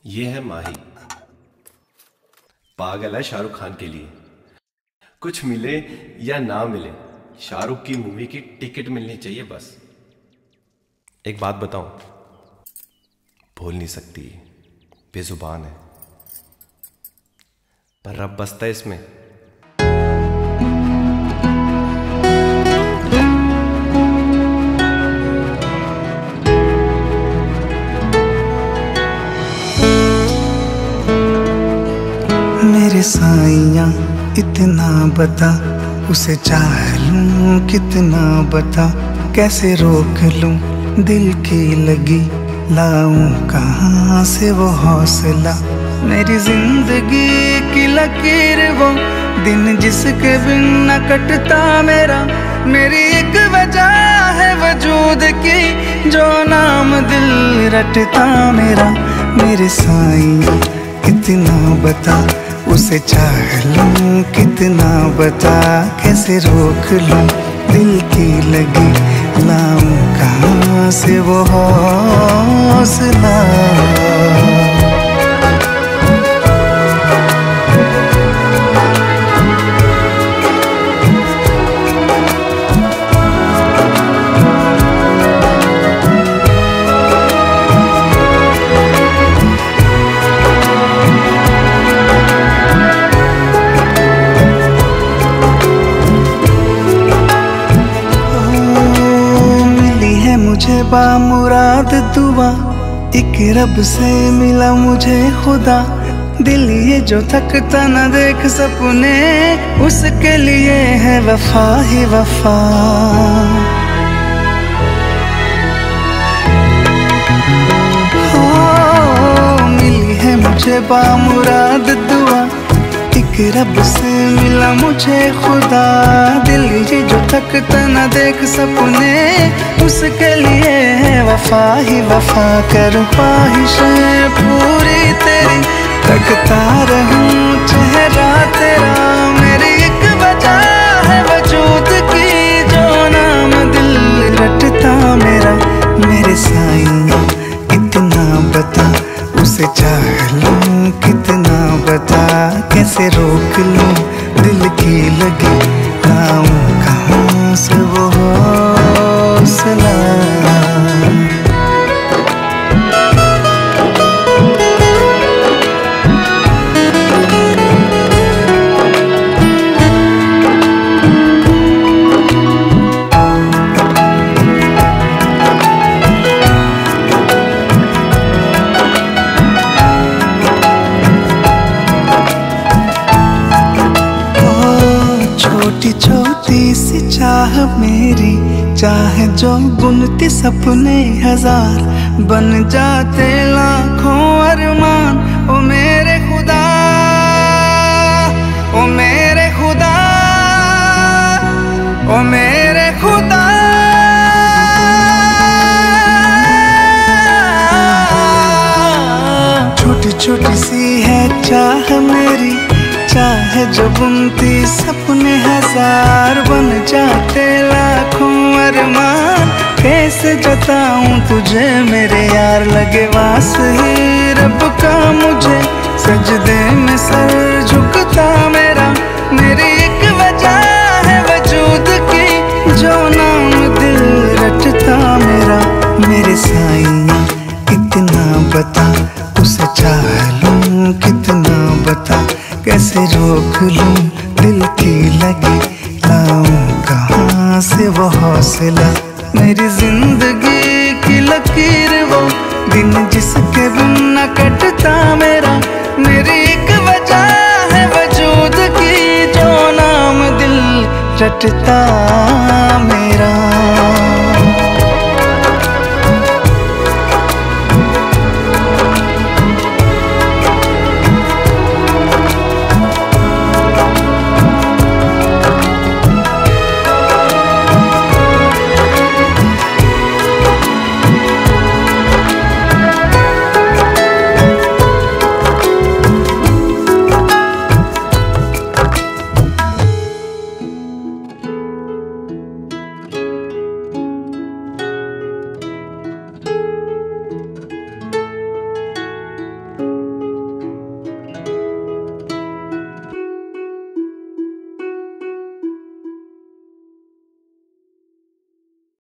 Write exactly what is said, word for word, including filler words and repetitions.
ये है माही, पागल है शाहरुख खान के लिए। कुछ मिले या ना मिले, शाहरुख की मूवी की टिकट मिलनी चाहिए बस। एक बात बताऊं, बोल नहीं सकती, बेजुबान है, पर रब बसता है इसमें। मेरे साइयां इतना बता, उसे चाह लूं कितना बता, कैसे रोक लूं दिल की लगी, लाऊं कहाँ से वो हौसला। मेरी जिंदगी की लकीर वो दिन जिसके बिन न कटता मेरा, मेरी एक वजह है वजूद की, जो नाम दिल रटता मेरा। मेरे साईं इतना बता, उसे चाह लूं कितना बता, कैसे रोक लूं दिल की लगी, लाऊं कहाँ से वो हौसला। बामुराद दुआ एक रब से मिला मुझे खुदा, दिल ये जो थकता न देख सपने, उसके लिए है वफा ही वफा। हो मिली है मुझे बामुराद दुआ, एक रब से मिला मुझे खुदा, दिल ये जो थकता न देख सपने, उसके लिए है वफा ही वफा। करूं ख्वाहिशें पूरी तेरी, तकता रहूं चेहरा तेरा, मेरी एक वजह है वजूद की, जो नाम दिल रटता मेरा। मेरे साईं इतना बता, उसे चाह लूं कितना बता, कैसे रोक लूं दिल की लगी, लाऊं कहाँ से वो हौसला। छोटी छोटी सी चाह मेरी, चाहे जो बुनती सपने हजार, बन जाते लाखों अरमान। ओ मेरे खुदा, ओ मेरे खुदा, ओ मेरे खुदा। छोटी छोटी सी है चाह मेरी, चाहे जो बुनती सपने हजार, बन जाते लाखों अरमान। कैसे जताऊं तुझे मेरे यार, लगे वास ही रब का मुझे, सजदे में सर झुकता मेरा, मेरी एक वजह है वजूद की, जो नाम दिल रटता मेरा। मेरे साईं इतना बता, उसे चाह लूं कितना बता, कैसे रोक लूं दिल की लगी, लाऊं कहाँ से वो हौसला। मेरी जिंदगी की लकीर वो दिन जिसके बिन न कटता मेरा, मेरी एक वजह है वजूद की, जो नाम दिल रटता मेरा।